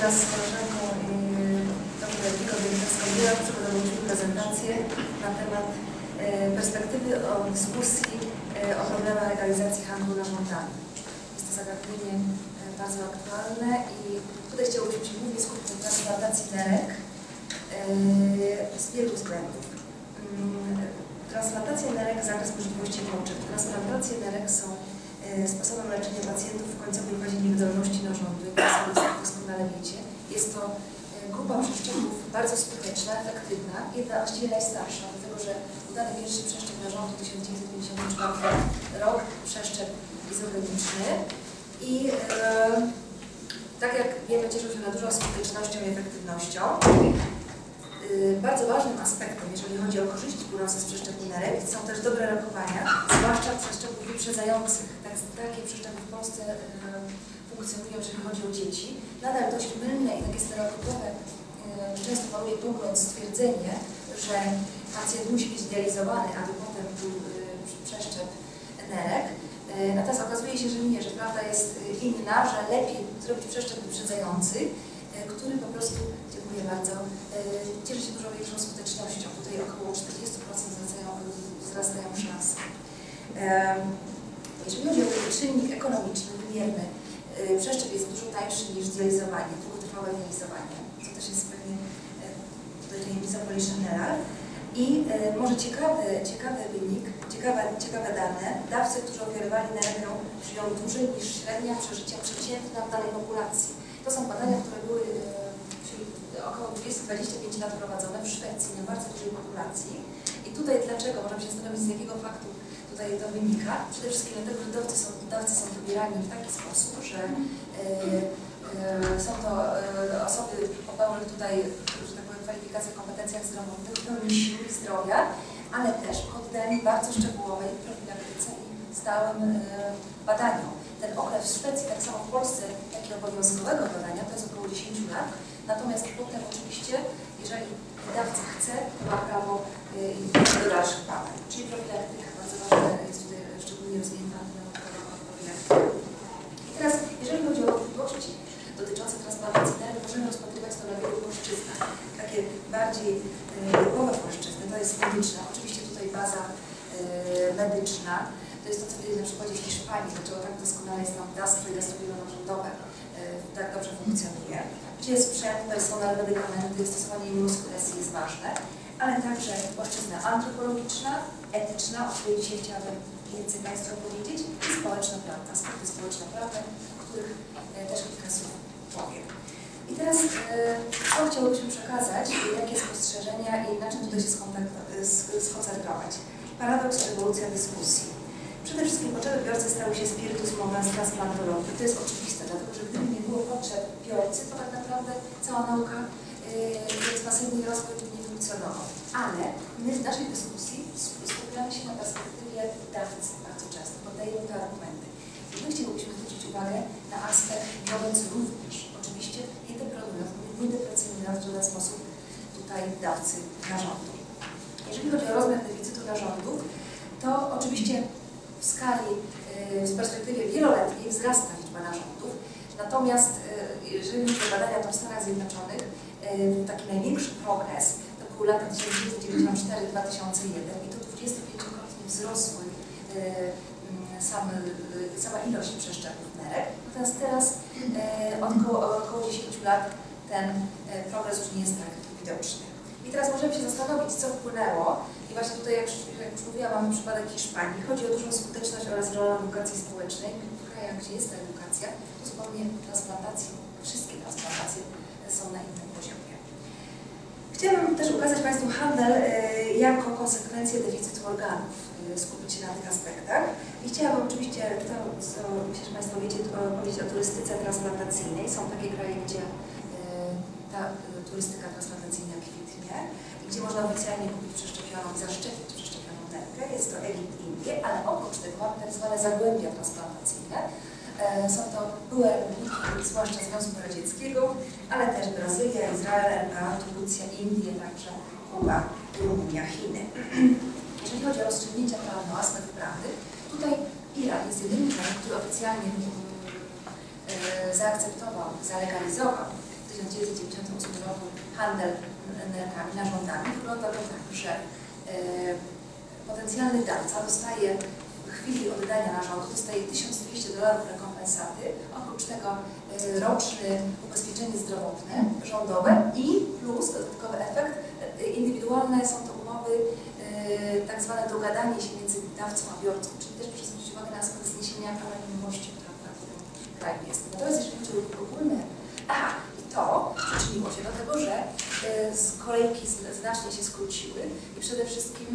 wraz z koleżanką dr. Wiką Wielkowską przygotowaliśmy prezentację na temat perspektywy o dyskusji o problemach legalizacji handlu narządami. Jest to zagadnienie bardzo aktualne i tutaj chciałbyśmy się głównie skupić na transplantacji nerek z wielu względów. Transplantacja nerek, zakres możliwości potrzeb. Transplantacje nerek są sposobem leczenia pacjentów w końcowej fazie niewydolności narządu, jak doskonale wiecie. Jest to grupa przeszczepów bardzo skuteczna, efektywna i właściwie najstarsza, dlatego że udany pierwszy przeszczep narządu 1954 rok, przeszczep izogeniczny i tak jak wiemy, cieszył się na dużą skutecznością i efektywnością. Bardzo ważnym aspektem, jeżeli chodzi o korzyści płynące z przeszczepu nerek, są też dobre rokowania, zwłaszcza przeszczepów wyprzedzających. Takie przeszczepy w Polsce funkcjonują, jeżeli chodzi o dzieci. Nadal dość mylne i takie stereotypowe często panuje pogląd, stwierdzenie, że pacjent musi być dializowany, aby potem był przeszczep nerek. Natomiast okazuje się, że nie, że prawda jest inna, że lepiej zrobić przeszczep wyprzedzający, który po prostu, dziękuję bardzo, cieszy się dużo większą skutecznością. Tutaj około 40% wzrastają szanse. Jeżeli chodzi o czynnik ekonomiczny, wymierny, przeszczep jest dużo tańszy niż dializowanie, długotrwałe dializowanie, co też jest pewnie tajemnica Poliszynela. I może ciekawy wynik, ciekawe dane, dawcy, którzy ofiarowali nerkę, żyją dłużej niż średnia przeżycia przeciętna w danej populacji. To są badania, które były około 20-25 lat prowadzone w Szwecji na bardzo dużej populacji. I tutaj dlaczego? Możemy się zastanowić, z jakiego faktu tutaj to wynika. Przede wszystkim dlatego, że dawcy są wybierani w taki sposób, że są to osoby o pełnych tutaj, że tak powiem, kwalifikacjach, kompetencjach zdrowotnych, pełni sił i zdrowia, ale też poddani bardzo szczegółowej profilaktyce i stałym badaniom. Ten okres w Szwecji, tak samo w Polsce, takiego obowiązkowego badania, to jest około 10 lat. Natomiast potem oczywiście, jeżeli dawca chce, to ma prawo do dalszych badań. Czyli profilaktyka bardzo ważna jest tutaj szczególnie rozwinięta profilaktyka. I teraz, jeżeli chodzi o wątpliwości dotyczące transplantacji nerek, możemy rozpatrywać to na wielu płaszczyznach. Takie bardziej typowe płaszczyzny, to jest medyczna, oczywiście tutaj baza medyczna. To jest to, co widać na przykładzie w Hiszpanii, dlaczego tak doskonale jest tam gastro i gastroenterologiczne tak dobrze funkcjonuje. Gdzie sprzęt, personel, medykamenty, stosowanie immunosupresji jest ważne, ale także płaszczyzna antropologiczna, etyczna, o której dzisiaj chciałabym więcej Państwu powiedzieć, i społeczno-prawne, aspekty społeczno-prawne, o których też kilka słów powiem. I teraz co chciałbyśmy przekazać, jakie spostrzeżenia i na czym tutaj się skoncentrować. Paradoks, ewolucja dyskusji. Przede wszystkim potrzeby stały się spiritus movens transplantologii. To jest oczywiste, dlatego że gdyby nie było potrzeb biorcy, to tak naprawdę cała nauka ekspansywny rozwój nie funkcjonował. Ale my w naszej dyskusji skupiamy się na perspektywie dawcy bardzo często, poddajemy te argumenty. I my chcielibyśmy zwrócić uwagę na aspekt biorący również, oczywiście nie deprecjonując w żaden sposób tutaj dawcy narządu. Jeżeli chodzi o rozmiar deficytu narządów, to oczywiście w skali, w perspektywie wieloletniej wzrasta liczba narządów. Natomiast jeżeli chodzi o badania to w Stanach Zjednoczonych, taki największy progres to były lata 1994-2001 i to 25-krotnie wzrosły sama ilość przeszczepów nerek. Natomiast teraz od około 10 lat ten progres już nie jest tak widoczny. I teraz możemy się zastanowić, co wpłynęło. I właśnie tutaj, jak już mówiłam, mamy przypadek Hiszpanii. Chodzi o dużą skuteczność oraz rolę edukacji społecznej. W krajach, gdzie jest ta edukacja, to zupełnie transplantacje, wszystkie transplantacje są na innym poziomie. Chciałabym też ukazać Państwu handel jako konsekwencję deficytu organów, skupić się na tych aspektach. I chciałabym oczywiście, myślę, że Państwo wiecie, powiedzieć o turystyce transplantacyjnej. Są takie kraje, gdzie ta turystyka transplantacyjna kwitnie i gdzie można oficjalnie kupić przeszczepioną i zaszczepić przeszczepioną nerkę. Jest to Egipt, Indie, ale oprócz tego mamy tak zwane zagłębia transplantacyjne. Są to były republiki, zwłaszcza Związku Radzieckiego, ale też Brazylia, Izrael, RPA, Turcja, Indie, także Kuba, Rumunia, Chiny. Jeżeli chodzi o rozstrzygnięcia prawne, o aspekt prawny, tutaj Iran jest jedynym krajem, który oficjalnie zaakceptował, zalegalizował w 1998 roku handel nerkami, narządami. Wygląda to tak, że potencjalny dawca dostaje w chwili oddania narządu dostaje $1200 rekompensaty, oprócz tego roczne ubezpieczenie zdrowotne, rządowe i plus dodatkowy efekt, indywidualne są to umowy, tak zwane dogadanie się między dawcą a biorcą, czyli też proszę zwrócić uwagę na aspekt zniesienia anonimowości, która w tym kraju jest. Natomiast jeżeli chodzi o ogólne, to przyczyniło się do tego, że kolejki znacznie się skróciły i przede wszystkim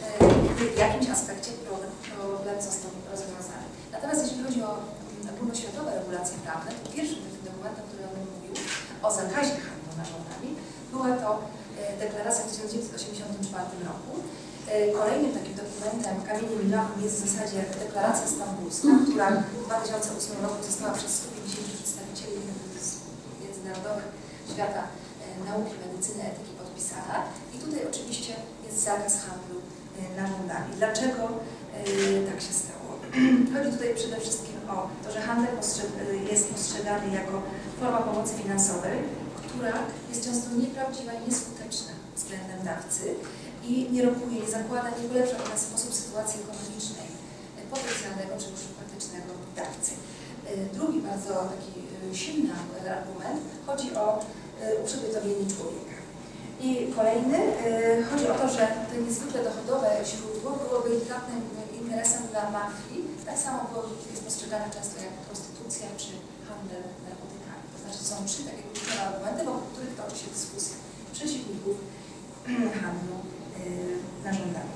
w jakimś aspekcie problem został rozwiązany. Natomiast jeśli chodzi o ogólnoświatowe regulacje prawne, to pierwszym takim dokumentem, który o tym mówił, o zakazie handlu narządami, była to deklaracja w 1984 roku. Kolejnym takim dokumentem, kamieniem milowym jest w zasadzie deklaracja stambulska, która w 2008 roku została przez 150 przedstawicieli międzynarodowych świata nauki, medycyny, etyki podpisana. I tutaj oczywiście jest zakaz handlu narządami. Dlaczego tak się stało? Chodzi tutaj przede wszystkim o to, że handel jest postrzegany jako forma pomocy finansowej, która jest często nieprawdziwa i nieskuteczna względem dawcy i nie rokuje, nie zakłada, nie polepsza w ten sposób sytuacji ekonomicznej potencjalnego czy już faktycznego dawcy. Drugi bardzo taki silny argument chodzi o uprzedmiotowienie człowieka. I kolejny chodzi o to, że to niezwykle dochodowe źródło byłoby delikatnym interesem dla mafii, tak samo jest postrzegane często jak prostytucja czy handel narkotykami. To znaczy są trzy takie kluczowe argumenty, wokół których toczy się dyskusja przeciwników handlu narządami.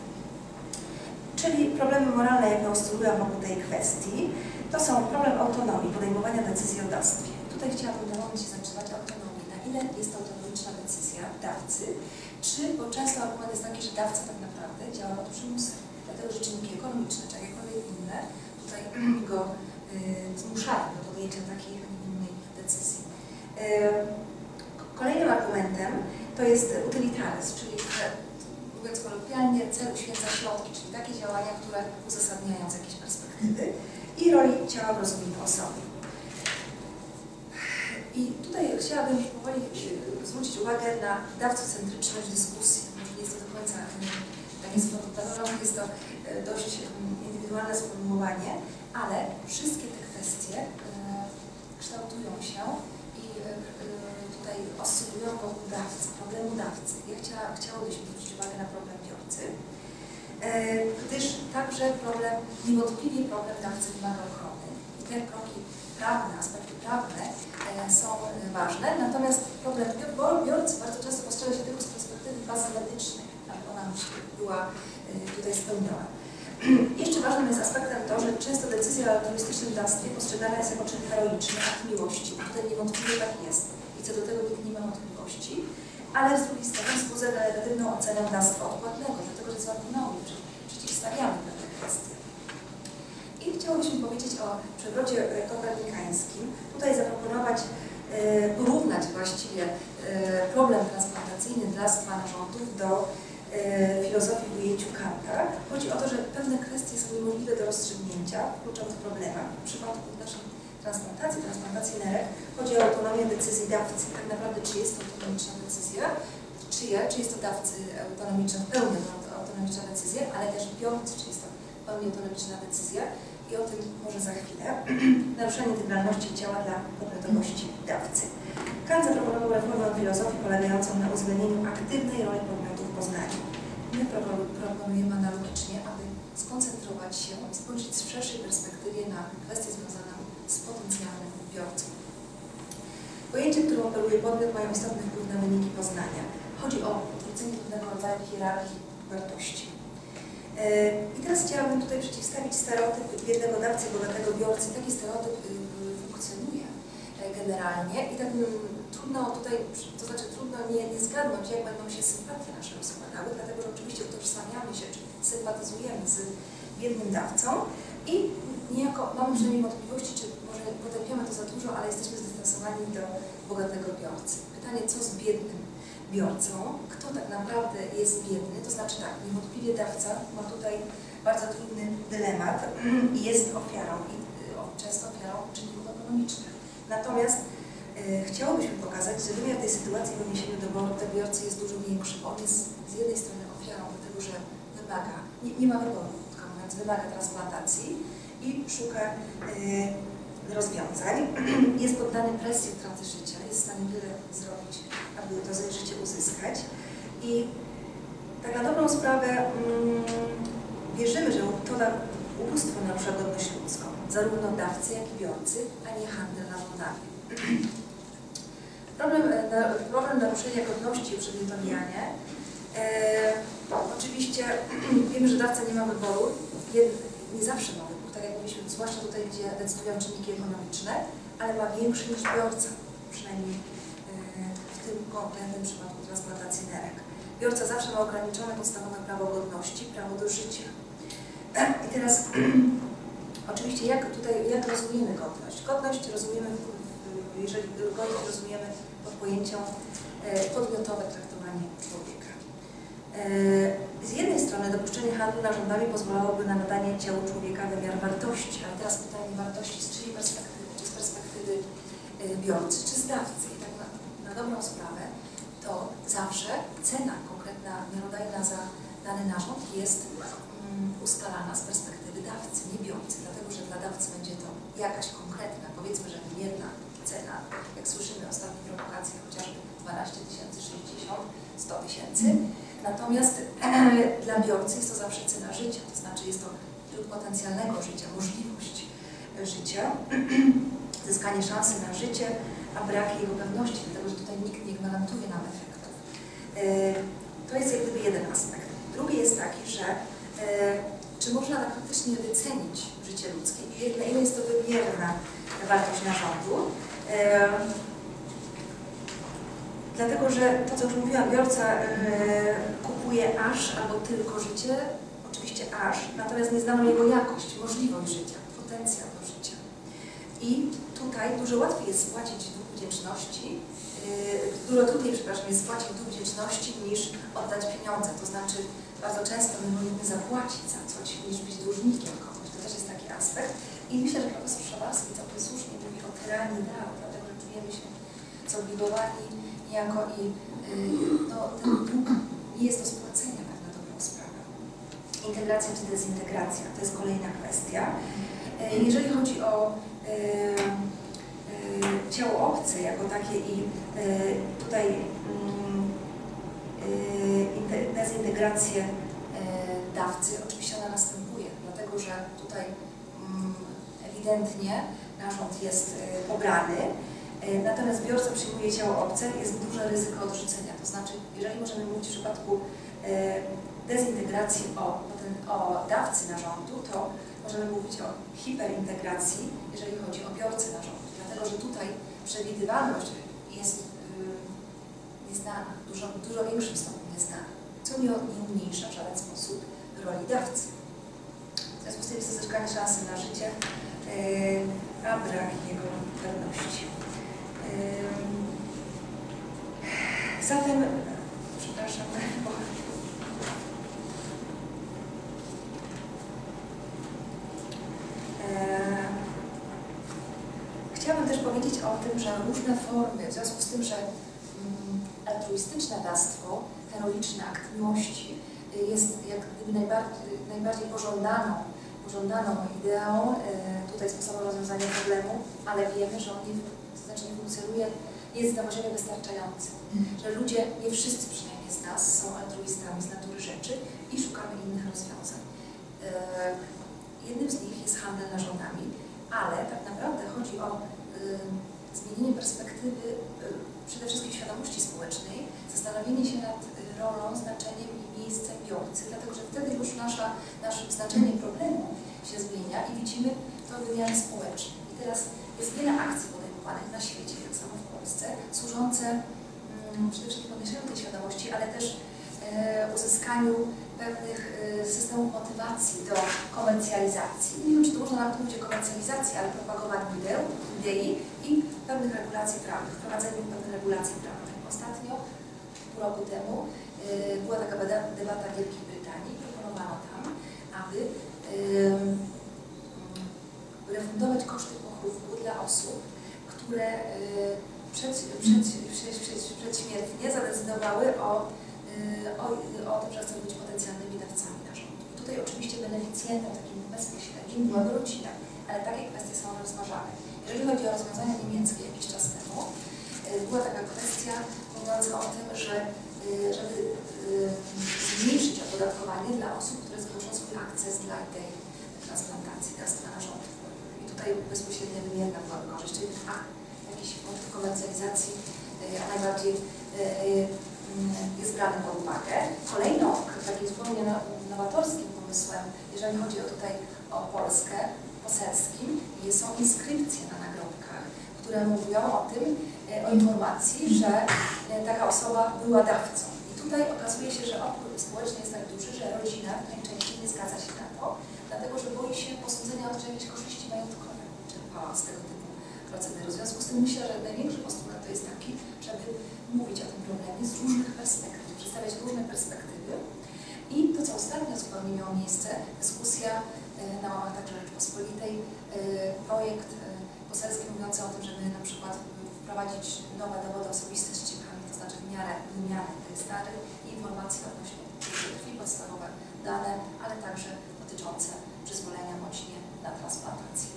Czyli problemy moralne, jakie oscylują wokół tej kwestii, to są problem autonomii, podejmowania decyzji o dawstwie. Tutaj chciałabym na moment się zatrzymać autonomii. Na ile jest autonomiczna decyzja dawcy, czy, bo często argument jest taki, że dawca tak naprawdę działa pod przymusem, dlatego że czynniki ekonomiczne, czy jakiekolwiek inne, tutaj go zmuszają do podjęcia takiej, a nie innej decyzji. Kolejnym argumentem to jest utylitaryzm, czyli mówiąc kolokwialnie, cel uświęca środki, czyli takie działania, które uzasadniają z jakiejś perspektywy i roli ciała w rozumieniu osoby. I tutaj chciałabym już powoli zwrócić uwagę na dawcocentryczność dyskusji. Może nie jest to do końca tak jest to dość indywidualne sformułowanie, ale wszystkie te kwestie kształtują się i tutaj oscylują wokół dawcy, problemu dawcy. Ja chciałabyśmy zwrócić uwagę na problem biorcy, gdyż także niewątpliwie problem dawcy wymaga ochrony. I te kroki prawne, aspekty prawne są ważne, natomiast problem biorcy bardzo często postrzega się tylko z perspektywy bazy medycznej, aby ona była tutaj spełniona. Jeszcze ważnym jest aspektem to, że często decyzja o altruistycznym dawstwie postrzegana jest jako czyn heroiczny, akt miłości. Tutaj niewątpliwie tak jest i co do tego nikt nie ma wątpliwości, ale z drugiej strony wzbudza negatywną ocenę dawstwa odpłatnego, dlatego że jest autonomii, przeciwstawiamy pewne kwestie. I chciałobyśmy powiedzieć o przewrocie kopernikańskim. Tutaj zaproponować, porównać właściwie problem transplantacyjny dawstwa narządów do filozofii w ujęciu Kanta. Chodzi o to, że pewne kwestie są niemożliwe do rozstrzygnięcia w kluczowych problemach. W przypadku naszej transplantacji nerek chodzi o autonomię decyzji dawcy. Tak naprawdę, czy jest to autonomiczna decyzja, czy jest to dawcy autonomiczna, w pełni autonomiczna decyzja, ale też biorcy, czy jest to w pełni autonomiczna decyzja. I o tym może za chwilę. Naruszenie integralności ciała dla podmiotowości dawcy. Kant zaproponował reformę filozofii polegającą na uwzględnieniu aktywnej roli podmiotów w poznaniu. My proponujemy analogicznie, aby skoncentrować się i spojrzeć w szerszej perspektywie na kwestię związaną z potencjalnym biorcą. Pojęcie, którym operuje podmiot, mają istotny wpływ na wyniki poznania. Chodzi o utworzenie pewnego rodzaju hierarchii wartości. I teraz chciałabym tutaj przeciwstawić stereotyp biednego dawcy, bogatego biorcy. Taki stereotyp funkcjonuje generalnie i tak trudno tutaj, to znaczy trudno nie zgadnąć, jak będą się sympatie nasze rozkładały, dlatego że oczywiście utożsamiamy się, czy sympatyzujemy z biednym dawcą i niejako mamy przynajmniej wątpliwości, czy może potępiamy to za dużo, ale jesteśmy zdystansowani do bogatego biorcy. Pytanie, co z biednym biorcą, kto tak naprawdę jest biedny, to znaczy tak, niewątpliwie dawca ma tutaj bardzo trudny dylemat i jest ofiarą, i często ofiarą czynników ekonomicznych. Natomiast chciałobyśmy pokazać, że wymiar tej sytuacji w odniesieniu do biorcy jest dużo większy. On jest z jednej strony ofiarą do tego, że wymaga, nie ma wyboru, krótko mówiąc, wymaga transplantacji i szuka rozwiązań. Jest poddany presji utraty życia, jest w stanie wiele zrobić, aby to życie uzyskać. I tak na dobrą sprawę wierzymy, że to ubóstwo narusza godność ludzką, zarówno dawcy, jak i biorcy, a nie handel narządami. Problem naruszenia godności przy Wiltonianie. Oczywiście wiemy, że dawca nie ma wyboru, nie zawsze ma wybór, tak jak mówiliśmy, zwłaszcza tutaj, gdzie decydują czynniki ekonomiczne, ale ma większy niż biorca, przynajmniej w tym konkretnym przypadku transplantacji nerek. Biorca zawsze ma ograniczone podstawowe prawo godności, prawo do życia. I teraz oczywiście jak rozumiemy godność? Godność rozumiemy, jeżeli godność rozumiemy pod pojęciem podmiotowe traktowanie człowieka. Z jednej strony dopuszczenie handlu narządami pozwalałoby na nadanie ciału człowieka wymiar wartości, ale teraz pytanie wartości z czyjej perspektywy? Czy z perspektywy biorcy, czy z dawcy? I tak na dobrą sprawę to zawsze cena konkretna miarodajna za dany narząd jest ustalana z perspektywy dawcy, nie biorcy, dlatego że dla dawcy będzie to jakaś konkretna, powiedzmy, że wymierna cena, jak słyszymy ostatnie prowokacje, chociażby 12 000, 60, 100 000. Natomiast dla biorcy jest to zawsze cena życia, to znaczy jest to potencjalnego życia, możliwość życia, zyskanie szansy na życie, a brak jego pewności, dlatego że tutaj nikt nie gwarantuje nam efektów. To jest jak gdyby jeden aspekt. Drugi jest taki, że czy można tak faktycznie wycenić życie ludzkie i na ile jest to wymierna wartość narządu. Dlatego, że to, co już mówiłam, biorca kupuje aż albo tylko życie, oczywiście aż, natomiast nie znamy jego jakość, możliwość życia, potencjał do życia. I tutaj dużo łatwiej jest spłacić dług wdzięczności, dużo trudniej, przepraszam, jest spłacić dług wdzięczności niż oddać pieniądze. To znaczy, bardzo często my wolimy zapłacić za coś, niż być dłużnikiem komuś. To też jest taki aspekt. I myślę, że profesor Szawarski całkiem słusznie mówi o tyranii prawa, dlatego że czujemy się zobligowani niejako i no, ten dług nie jest do spłacenia tak na dobrą sprawę. Integracja czy dezintegracja to jest kolejna kwestia. Jeżeli chodzi o ciało obce jako takie i tutaj dezintegrację dawcy, oczywiście ona następuje, dlatego że tutaj ewidentnie narząd jest pobrany, natomiast biorca przyjmuje ciało obce, jest duże ryzyko odrzucenia. To znaczy, jeżeli możemy mówić w przypadku dezintegracji o dawcy narządu, to możemy mówić o hiperintegracji, jeżeli chodzi o biorcę narządu, dlatego że tutaj przewidywalność jest nieznana, dużo większym stopniu nieznana, co nie umniejsza w żaden sposób roli dawcy. W związku z tym jest to zyskanie szansy na życie, a brak jego pewności. Zatem, przepraszam, chciałabym też powiedzieć o tym, że różne formy, w związku z tym, że altruistyczne dawstwo, heroiczny akt miłości jest jak gdyby najbardziej pożądaną ideą, tutaj sposobem rozwiązania problemu, ale wiemy, że on nie funkcjonuje, nie jest na poziomie wystarczającym. Że ludzie, nie wszyscy przynajmniej z nas, są altruistami z natury rzeczy i szukamy innych rozwiązań. Jednym z nich jest handel narządami, ale tak naprawdę chodzi o zmienienie perspektywy przede wszystkim świadomości społecznej, zastanowienie się nad rolą, znaczeniem i miejscem biorcy, dlatego że wtedy już nasze znaczenie problemu się zmienia i widzimy to w wymiarze społecznym. I teraz jest wiele akcji podejmowanych na świecie, tak samo w Polsce, służące przede wszystkim podniesieniu tej świadomości, ale też uzyskaniu pewnych systemów motywacji do komercjalizacji. Nie wiem, czy to można nawet mówić o komercjalizacji, ale propagowaniu idei i pewnych regulacji prawnych, wprowadzeniu pewnych regulacji prawnych. Ostatnio, pół roku temu, była taka debata w Wielkiej Brytanii. Proponowano tam, aby refundować koszty pochówku dla osób, które przedśmiertnie zadecydowały o tym, że chcą być potencjalnymi dawcami narządu. I tutaj oczywiście beneficjentem takim bezpośrednim byłaby rodzina, ale takie kwestie są rozważane. Jeżeli chodzi o rozwiązania niemieckie jakiś czas temu, była taka kwestia mówiąca o tym, że żeby zmniejszyć opodatkowanie dla osób, które zgłoszą swój akces dla tej transplantacji, dawstwa narządu. I tutaj bezpośrednio wymierna byłaby korzyść, czyli jakiś motyw komercjalizacji najbardziej jest brany pod uwagę. Kolejną takim zupełnie nowatorskim pomysłem, jeżeli chodzi o Polskę, poselskim, są inskrypcje na nagrobkach, które mówią o tym, o informacji, że taka osoba była dawcą. I tutaj okazuje się, że opór społeczny jest tak duży, że rodzina najczęściej nie zgadza się na to, dlatego że boi się posądzenia o to, że jakieś korzyści majątkowe czerpała z tego typu procedury. W związku z tym myślę, że największy postulat to jest taki, żeby mówić o tym problemie z różnych perspektyw, przedstawiać różne perspektywy. I to, co ostatnio zupełnie miało miejsce, dyskusja na łamach także Rzeczpospolitej, projekt poselski mówiący o tym, żeby na przykład wprowadzić nowe dowody osobiste z czipami, to znaczy wymianę tych starych i informacji odnośnie krwi, podstawowe dane, ale także dotyczące przyzwolenia bądź nie na transplantację.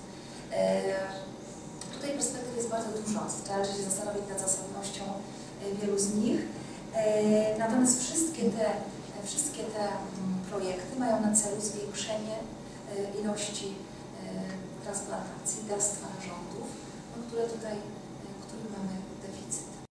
Tutaj perspektyw jest bardzo dużo, trzeba się zastanowić nad zasadnością wielu z nich. Natomiast wszystkie te projekty mają na celu zwiększenie ilości transplantacji, dawstwa narządów, których mamy